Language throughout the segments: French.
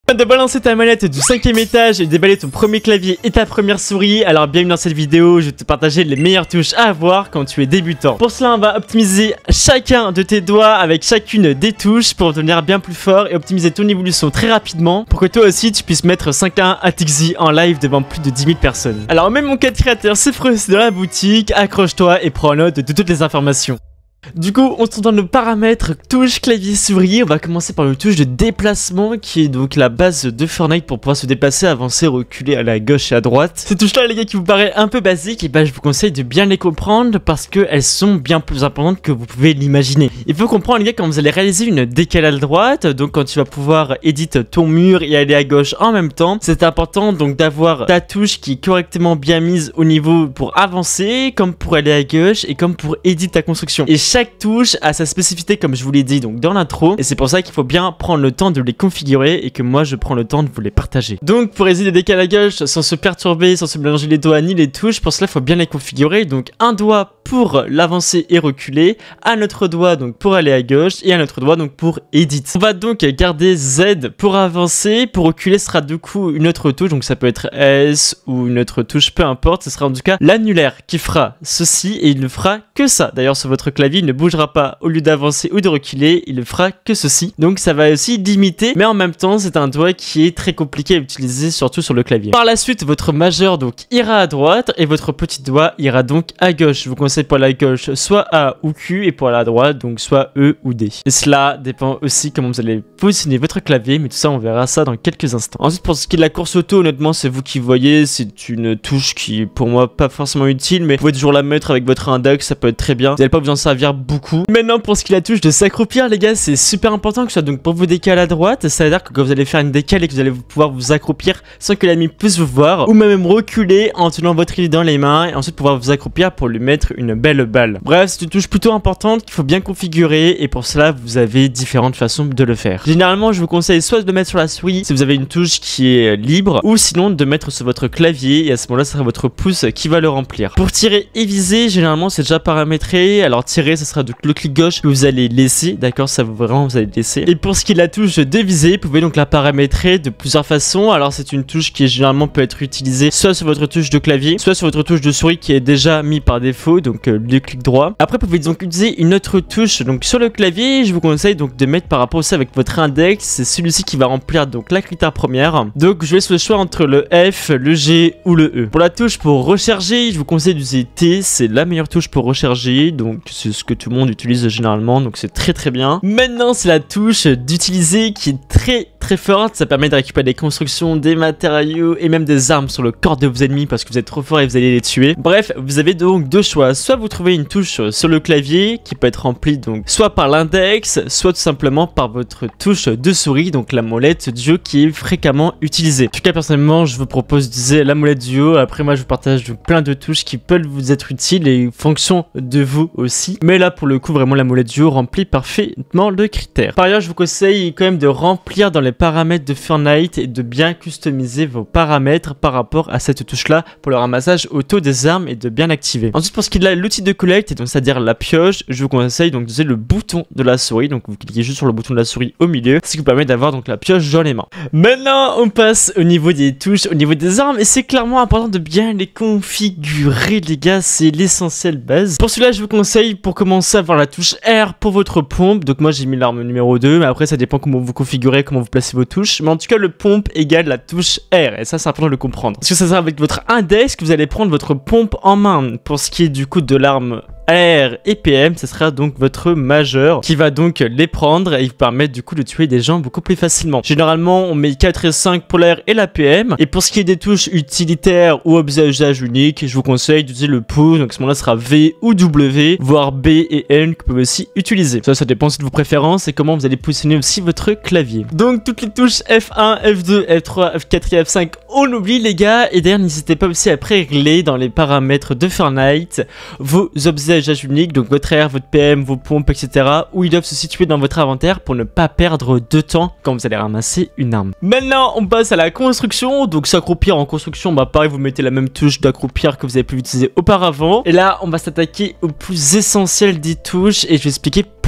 De balancer ta manette du 5e étage et déballer ton premier clavier et ta première souris, alors bienvenue dans cette vidéo, je vais te partager les meilleures touches à avoir quand tu es débutant. Pour cela on va optimiser chacun de tes doigts avec chacune des touches pour devenir bien plus fort et optimiser ton évolution très rapidement pour que toi aussi tu puisses mettre 5-1 à Tixi en live devant plus de 10 000 personnes. Alors même mon code créateur c'est Freussi dans la boutique, accroche-toi et prends note de toutes les informations. Du coup, on se trouve dans nos paramètres touche, clavier, souris. On va commencer par une touche de déplacement qui est donc la base de Fortnite pour pouvoir se déplacer, avancer, reculer à la gauche et à droite. Ces touches-là, les gars, qui vous paraît un peu basiques, et bah je vous conseille de bien les comprendre parce qu'elles sont bien plus importantes que vous pouvez l'imaginer. Il faut comprendre, les gars, quand vous allez réaliser une décalade à droite, donc quand tu vas pouvoir éditer ton mur et aller à gauche en même temps, c'est important donc d'avoir ta touche qui est correctement bien mise au niveau pour avancer, comme pour aller à gauche et comme pour éditer ta construction. Et chaque touche a sa spécificité comme je vous l'ai dit donc dans l'intro et c'est pour ça qu'il faut bien prendre le temps de les configurer et que moi je prends le temps de vous les partager. Donc pour réaliser des décalages à gauche sans se perturber, sans se mélanger les doigts ni les touches, pour cela il faut bien les configurer. Donc un doigt pour l'avancer et reculer, un autre doigt donc pour aller à gauche et un autre doigt donc pour edit. On va donc garder Z pour avancer, pour reculer ce sera du coup une autre touche, donc ça peut être S ou une autre touche, peu importe, ce sera en tout cas l'annulaire qui fera ceci et il ne fera que ça. D'ailleurs sur votre clavier il ne bougera pas au lieu d'avancer ou de reculer, il ne fera que ceci. Donc ça va aussi limiter, mais en même temps c'est un doigt qui est très compliqué à utiliser surtout sur le clavier. Par la suite votre majeur donc ira à droite et votre petit doigt ira donc à gauche. Je vous conseille pour la gauche soit A ou Q et pour la droite donc soit E ou D. Et cela dépend aussi comment vous allez positionner votre clavier, mais tout ça on verra ça dans quelques instants. Ensuite pour ce qui est de la course auto, honnêtement c'est vous qui voyez, c'est une touche qui est pour moi pas forcément utile, mais vous pouvez toujours la mettre avec votre index, ça peut être très bien. Vous n'allez pas vous en servir beaucoup. Maintenant pour ce qui est la touche de s'accroupir, les gars, c'est super important que ce soit donc pour vous décaler à droite, ça veut dire que quand vous allez faire une décale et que vous allez pouvoir vous accroupir sans que l'ami puisse vous voir, ou même reculer en tenant votre île dans les mains et ensuite pouvoir vous accroupir pour lui mettre une belle balle. Bref, c'est une touche plutôt importante qu'il faut bien configurer et pour cela vous avez différentes façons de le faire. Généralement je vous conseille soit de le mettre sur la souris si vous avez une touche qui est libre, ou sinon de mettre sur votre clavier et à ce moment là ce sera votre pouce qui va le remplir. Pour tirer et viser, généralement c'est déjà paramétré, alors tirer ce sera donc le clic gauche que vous allez laisser, d'accord, ça vraiment vous allez laisser. Et pour ce qui est de la touche de viser, vous pouvez donc la paramétrer de plusieurs façons. Alors c'est une touche qui généralement peut être utilisée soit sur votre touche de clavier, soit sur votre touche de souris qui est déjà mis par défaut, donc le clic droit. Après vous pouvez donc utiliser une autre touche donc sur le clavier, je vous conseille donc de mettre par rapport aussi avec votre index, c'est celui-ci qui va remplir donc la critère première. Donc je laisse le choix entre le F, le G ou le E. Pour la touche pour recharger, je vous conseille d'utiliser T, c'est la meilleure touche pour recharger, donc c'est ce que tout le monde utilise généralement, donc c'est très bien. Maintenant c'est la touche d'utiliser qui est très forte, ça permet de récupérer des constructions, des matériaux et même des armes sur le corps de vos ennemis parce que vous êtes trop fort et vous allez les tuer. Bref, vous avez donc deux choix, soit vous trouvez une touche sur le clavier qui peut être remplie donc soit par l'index, soit tout simplement par votre touche de souris, donc la molette du haut qui est fréquemment utilisée. En tout cas personnellement je vous propose d'utiliser la molette du haut, après moi je vous partage donc plein de touches qui peuvent vous être utiles et fonction de vous aussi, mais là pour le coup vraiment la molette du haut remplit parfaitement le critère. Par ailleurs je vous conseille quand même de remplir dans les paramètres de Fortnite et de bien customiser vos paramètres par rapport à cette touche là pour le ramassage auto des armes et de bien l'activer. Ensuite pour ce qui est de l'outil de collecte, donc c'est-à-dire la pioche, je vous conseille donc d'utiliser le bouton de la souris, donc vous cliquez juste sur le bouton de la souris au milieu, ce qui vous permet d'avoir donc la pioche dans les mains. Maintenant on passe au niveau des touches, au niveau des armes et c'est clairement important de bien les configurer les gars, c'est l'essentiel base. Pour cela je vous conseille pour commencer à avoir la touche R pour votre pompe, donc moi j'ai mis l'arme numéro 2, mais après ça dépend comment vous configurez, comment vous placez vos touches, mais en tout cas le pompe égale la touche R et ça c'est important de le comprendre. Parce que ça sera avec votre index que vous allez prendre votre pompe en main. Pour ce qui est du coup de l'arme R et PM, ce sera donc votre majeur qui va donc les prendre et vous permettre du coup de tuer des gens beaucoup plus facilement. Généralement on met 4 et 5 pour l'R et la PM, et pour ce qui est des touches utilitaires ou objet à usage unique, je vous conseille d'utiliser le pouce, donc à ce moment là sera V ou W, voire B et N que vous pouvez aussi utiliser. Ça dépend aussi de vos préférences et comment vous allez positionner aussi votre clavier. Donc toutes les touches F1, F2, F3, F4 et F5 on oublie les gars, et d'ailleurs n'hésitez pas aussi à pré-régler dans les paramètres de Fortnite vos objets à usage unique, donc votre R, votre PM, vos pompes, etc. où ils doivent se situer dans votre inventaire pour ne pas perdre de temps quand vous allez ramasser une arme. Maintenant on passe à la construction, donc s'accroupir en construction, bah pareil vous mettez la même touche d'accroupir que vous avez pu utiliser auparavant, et là on va s'attaquer au plus essentiel des touches et je vais expliquer pourquoi.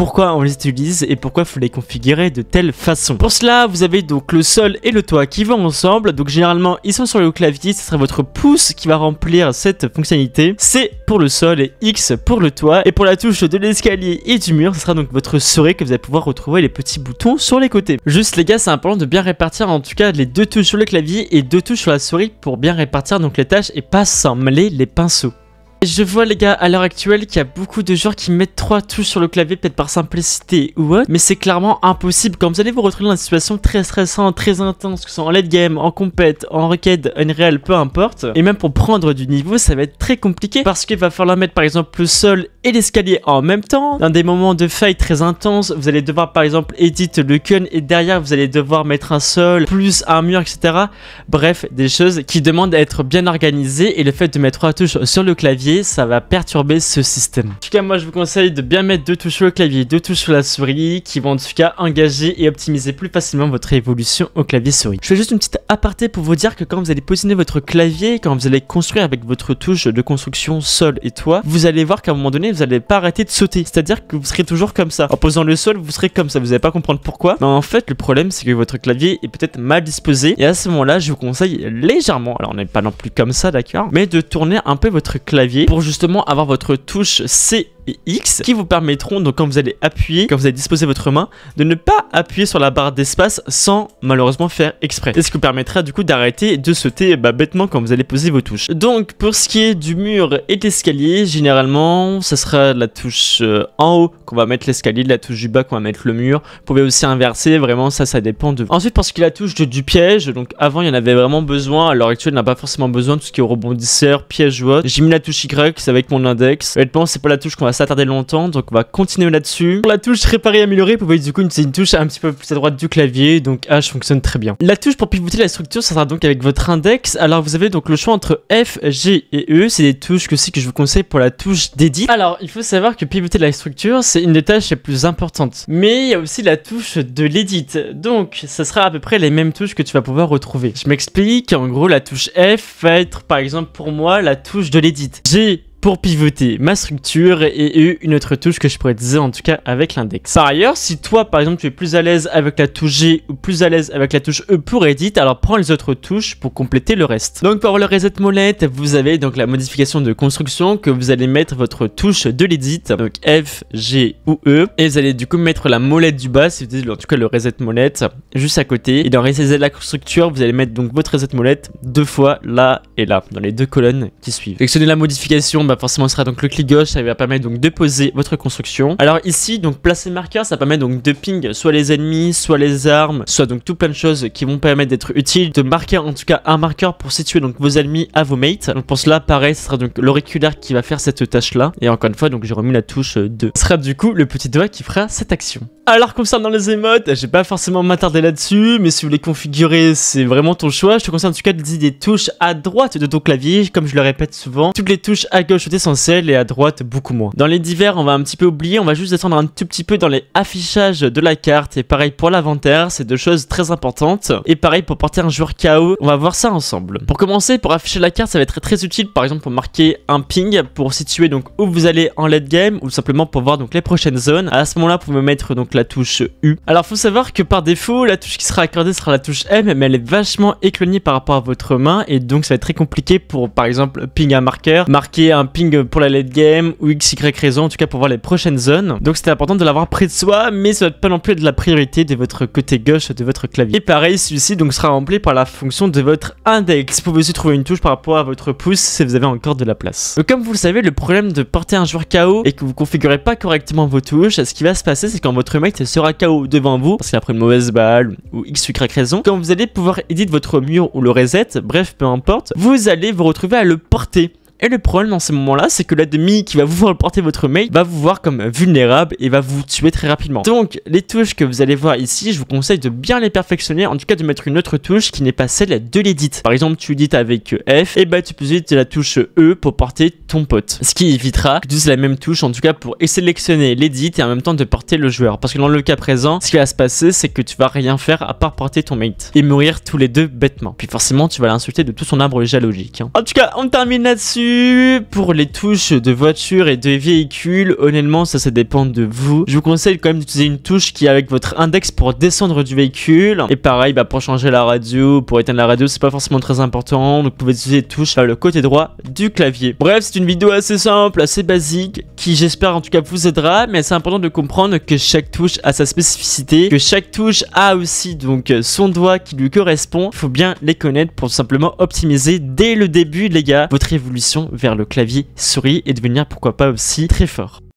pourquoi on les utilise et pourquoi il faut les configurer de telle façon. Pour cela, vous avez donc le sol et le toit qui vont ensemble. Donc généralement, ils sont sur le clavier, ce sera votre pouce qui va remplir cette fonctionnalité. C pour le sol et X pour le toit. Et pour la touche de l'escalier et du mur, ce sera donc votre souris que vous allez pouvoir retrouver les petits boutons sur les côtés. Juste les gars, c'est important de bien répartir en tout cas les 2 touches sur le clavier et 2 touches sur la souris pour bien répartir donc les tâches et pas s'emmêler les pinceaux. Je vois les gars à l'heure actuelle qu'il y a beaucoup de joueurs qui mettent 3 touches sur le clavier peut-être par simplicité ou autre, mais c'est clairement impossible quand vous allez vous retrouver dans une situation très stressante, très intense, que ce soit en late game, en compète, en requête, unreal, peu importe. Et même pour prendre du niveau, ça va être très compliqué parce qu'il va falloir mettre par exemple le sol et l'escalier en même temps. Dans des moments de fight très intenses, vous allez devoir par exemple edit le gun et derrière vous allez devoir mettre un sol, plus un mur, etc. Bref, des choses qui demandent à être bien organisées et le fait de mettre 3 touches sur le clavier, ça va perturber ce système. En tout cas, moi je vous conseille de bien mettre 2 touches sur le clavier, 2 touches sur la souris qui vont en tout cas engager et optimiser plus facilement votre évolution au clavier souris. Je fais juste une petite aparté pour vous dire que quand vous allez positionner votre clavier, quand vous allez construire avec votre touche de construction sol et toit, vous allez voir qu'à un moment donné vous n'allez pas arrêter de sauter. C'est-à-dire que vous serez toujours comme ça. En posant le sol, vous serez comme ça. Vous n'allez pas comprendre pourquoi. Mais en fait, le problème c'est que votre clavier est peut-être mal disposé. Et à ce moment-là, je vous conseille légèrement, alors on n'est pas non plus comme ça, d'accord, mais de tourner un peu votre clavier pour justement avoir votre touche C et X qui vous permettront donc quand vous allez appuyer, quand vous allez disposer votre main, de ne pas appuyer sur la barre d'espace sans malheureusement faire exprès. C'est ce qui vous permettra du coup d'arrêter de sauter bêtement quand vous allez poser vos touches. Donc pour ce qui est du mur et de l'escalier, généralement ça sera la touche en haut qu'on va mettre l'escalier, la touche du bas qu'on va mettre le mur. Vous pouvez aussi inverser, vraiment ça dépend de vous. Ensuite pour ce qui est la touche du piège, donc avant il y en avait vraiment besoin, à l'heure actuelle il n'a pas forcément besoin de tout ce qui est rebondisseur, piège ou autre. J'ai mis la touche Y, c'est avec mon index. Honnêtement c'est pas la touche qu'on va s'attarder longtemps, donc on va continuer là-dessus. Pour la touche réparer améliorer, vous voyez du coup c'est une touche un petit peu plus à droite du clavier, donc H fonctionne très bien. La touche pour pivoter la structure, ça sera donc avec votre index. Alors vous avez donc le choix entre F, G et E, c'est des touches que je vous conseille pour la touche d'édit. Alors il faut savoir que pivoter la structure c'est une des tâches les plus importantes, mais il y a aussi la touche de l'édit, donc ça sera à peu près les mêmes touches que tu vas pouvoir retrouver. Je m'explique, en gros la touche F va être par exemple pour moi la touche de l'édit. G pour pivoter ma structure et E, une autre touche que je pourrais utiliser en tout cas avec l'index. Par ailleurs, si toi par exemple tu es plus à l'aise avec la touche G ou plus à l'aise avec la touche E pour edit, alors prends les autres touches pour compléter le reste. Donc pour avoir le reset molette, vous avez donc la modification de construction que vous allez mettre votre touche de l'edit, donc F, G ou E, et vous allez du coup mettre la molette du bas, si vous utilisez en tout cas le reset molette, juste à côté. Et dans reset la structure, vous allez mettre donc votre reset molette 2 fois là et là, dans les 2 colonnes qui suivent. Sélectionnez la modification, forcément ce sera donc le clic gauche, ça va permettre donc de poser votre construction. Alors ici donc placer marqueur, ça permet donc de ping soit les ennemis, soit les armes, soit donc tout plein de choses qui vont permettre d'être utiles, de marquer en tout cas un marqueur pour situer donc vos ennemis à vos mates. Donc pour cela pareil, ce sera donc l'auriculaire qui va faire cette tâche là, et encore une fois donc j'ai remis la touche 2. Ce sera du coup le petit doigt qui fera cette action. Alors concernant les émotes, je vais pas forcément m'attarder là-dessus, mais si vous les configurez, c'est vraiment ton choix. Je te conseille en tout cas d'utiliser des touches à droite de ton clavier, comme je le répète souvent. Toutes les touches à gauche sont essentielles et à droite beaucoup moins. Dans les divers, on va un petit peu oublier, on va juste descendre un tout petit peu dans les affichages de la carte, et pareil pour l'inventaire, c'est 2 choses très importantes. Et pareil pour porter un joueur KO, on va voir ça ensemble. Pour commencer, pour afficher la carte, ça va être très utile, par exemple pour marquer un ping, pour situer donc où vous allez en late game, ou simplement pour voir donc les prochaines zones. À ce moment-là, vous pouvez mettre donc la touche U. Alors faut savoir que par défaut, la touche qui sera accordée sera la touche M, mais elle est vachement éloignée par rapport à votre main, et donc ça va être très compliqué pour par exemple ping un marqueur, marquer un ping pour la late game ou XY raison, en tout cas pour voir les prochaines zones. Donc c'était important de l'avoir près de soi, mais ça va pas non plus de la priorité de votre côté gauche de votre clavier. Et pareil, celui-ci donc sera rempli par la fonction de votre index. Vous pouvez aussi trouver une touche par rapport à votre pouce si vous avez encore de la place. Donc comme vous le savez, le problème de porter un joueur KO et que vous configurez pas correctement vos touches, ce qui va se passer c'est quand votre mate sera KO devant vous parce qu'il a pris une mauvaise balle ou XY raison, quand vous allez pouvoir edit votre mur ou le reset, bref peu importe, vous allez vous retrouver à le porter. Et le problème dans ces moments-là, c'est que l'ennemi qui va vous voir porter votre mate va vous voir comme vulnérable et va vous tuer très rapidement. Donc, les touches que vous allez voir ici, je vous conseille de bien les perfectionner, en tout cas de mettre une autre touche qui n'est pas celle de l'edit. Par exemple, tu édites avec F, et bah tu peux utiliser la touche E pour porter ton pote. Ce qui évitera que tu utilises la même touche, en tout cas pour sélectionner l'edit et en même temps de porter le joueur. Parce que dans le cas présent, ce qui va se passer, c'est que tu vas rien faire à part porter ton mate et mourir tous les deux bêtement. Puis forcément, tu vas l'insulter de tout son arbre généalogique. En tout cas, on termine là-dessus. dessus. Pour les touches de voiture et de véhicule, honnêtement ça dépend de vous. Je vous conseille quand même d'utiliser une touche qui est avec votre index pour descendre du véhicule. Et pareil, pour changer la radio, pour éteindre la radio, c'est pas forcément très important. Donc vous pouvez utiliser les touches vers le côté droit du clavier. Bref, c'est une vidéo assez simple, assez basique, qui j'espère en tout cas vous aidera. Mais c'est important de comprendre que chaque touche a sa spécificité, que chaque touche a aussi donc son doigt qui lui correspond. Il faut bien les connaître pour tout simplement optimiser dès le début, les gars, votre évolution vers le clavier souris et devenir pourquoi pas aussi très fort.